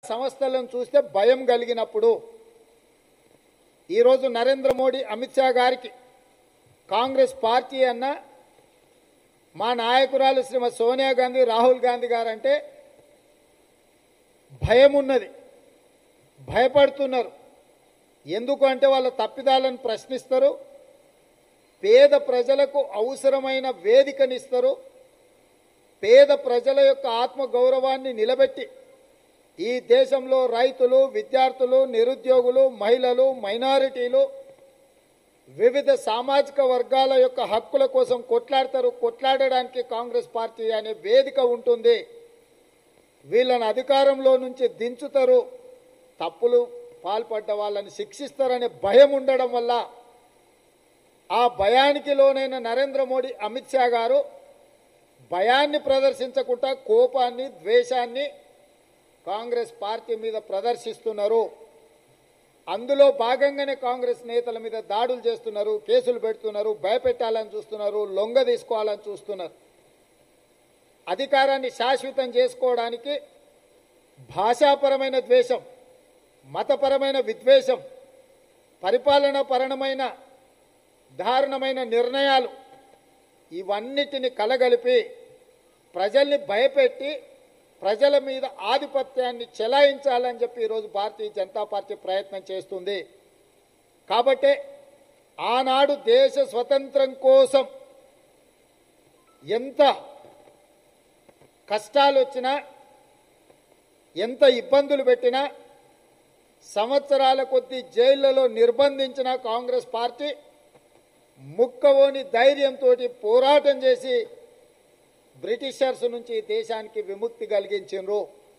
సంస్థలను చూస్తే భయం కలిగినప్పుడు ఈరోజు నరేంద్ర మోడీ అమిత్ షా గారికి కాంగ్రెస్ పార్టీ అన్న మా నాయకురాలు శ్రీమతి సోనియా గాంధీ రాహుల్ గాంధీ గారంటే భయం ఉన్నది, భయపడుతున్నారు. ఎందుకు అంటే వాళ్ళ తప్పిదాలను ప్రశ్నిస్తారు, పేద ప్రజలకు అవసరమైన వేదికనిస్తారు, పేద ప్రజల యొక్క ఆత్మగౌరవాన్ని నిలబెట్టి ఈ దేశంలో రైతులు, విద్యార్థులు, నిరుద్యోగులు, మహిళలు, మైనారిటీలు, వివిధ సామాజిక వర్గాల యొక్క హక్కుల కోసం కొట్లాడతారు. కొట్లాడడానికి కాంగ్రెస్ పార్టీ అనే వేదిక ఉంటుంది. వీళ్ళని అధికారంలో నుంచి దించుతారు, తప్పులు పాల్పడ్డ వాళ్ళని శిక్షిస్తారనే భయం ఉండడం వల్ల ఆ భయానికి లోనైన నరేంద్ర మోడీ, అమిత్ షా గారు భయాన్ని ప్రదర్శించకుండా కోపాన్ని, ద్వేషాన్ని కాంగ్రెస్ పార్టీ మీద ప్రదర్శిస్తున్నారు. అందులో భాగంగానే కాంగ్రెస్ నేతల మీద దాడులు చేస్తున్నారు, కేసులు పెడుతున్నారు, భయపెట్టాలని చూస్తున్నారు, లొంగ తీసుకోవాలని చూస్తున్నారు. అధికారాన్ని శాశ్వతం చేసుకోవడానికి భాషాపరమైన ద్వేషం, మతపరమైన విద్వేషం, పరిపాలనాపరమైన దారుణమైన నిర్ణయాలు ఇవన్నిటిని కలగలిపి ప్రజల్ని భయపెట్టి ప్రజల మీద ఆధిపత్యాన్ని చెలాయించాలని చెప్పి ఈరోజు భారతీయ జనతా పార్టీ ప్రయత్నం చేస్తుంది. కాబట్టే ఆనాడు దేశ స్వతంత్రం కోసం ఎంత కష్టాలు వచ్చినా, ఎంత ఇబ్బందులు పెట్టినా, సంవత్సరాల కొద్దీ జైళ్లలో నిర్బంధించిన కాంగ్రెస్ పార్టీ ముక్కవోని ధైర్యంతో పోరాటం చేసి బ్రిటిషర్స్ నుంచి దేశానికి విముక్తి కలిగించారు.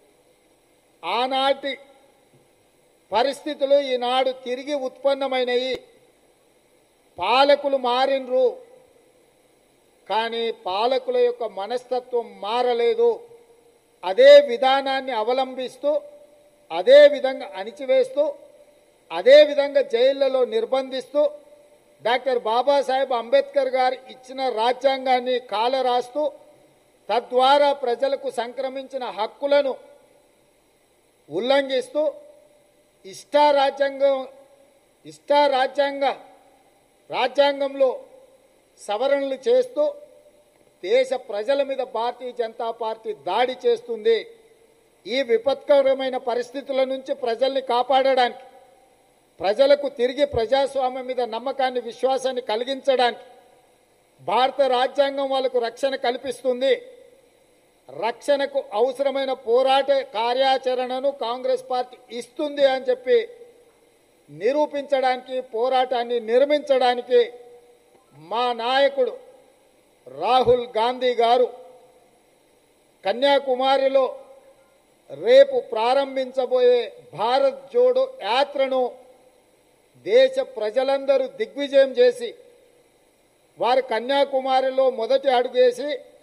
ఆనాటి పరిస్థితులు ఈనాడు తిరిగి ఉత్పన్నమైనవి. పాలకులు మారినరు, కానీ పాలకుల యొక్క మనస్తత్వం మారలేదు. అదే విధానాన్ని అవలంబిస్తూ, అదే విధంగా అణిచివేస్తూ, అదే విధంగా జైళ్లలో నిర్బంధిస్తూ, డాక్టర్ బాబాసాహెబ్ అంబేద్కర్ గారు ఇచ్చిన రాజ్యాంగాన్ని కాలరాస్తూ, తద్వారా ప్రజలకు సంక్రమించిన హక్కులను ఉల్లంఘిస్తూ రాజ్యాంగంలో సవరణలు చేస్తూ దేశ ప్రజల మీద భారతీయ జనతా పార్టీ దాడి చేస్తుంది. ఈ విపత్కరమైన పరిస్థితుల నుంచి ప్రజల్ని కాపాడడానికి, ప్రజలకు తిరిగి ప్రజాస్వామ్యం మీద నమ్మకాన్ని, విశ్వాసాన్ని కలిగించడానికి భారత రాజ్యాంగం వాళ్ళకు రక్షణ కల్పిస్తుంది. రక్షణకు అవసరమైన పోరాట కార్యాచరణను కాంగ్రెస్ పార్టీ ఇస్తుంది అని చెప్పి నిరూపించడానికి, పోరాటాన్ని నిర్మించడానికి మా నాయకుడు రాహుల్ గాంధీ గారు కన్యాకుమారిలో రేపు ప్రారంభించబోయే భారత్ జోడో యాత్రను దేశ ప్రజలందరూ దిగ్విజయం చేసి వారు కన్యాకుమారిలో మొదటి అడుగు వేసి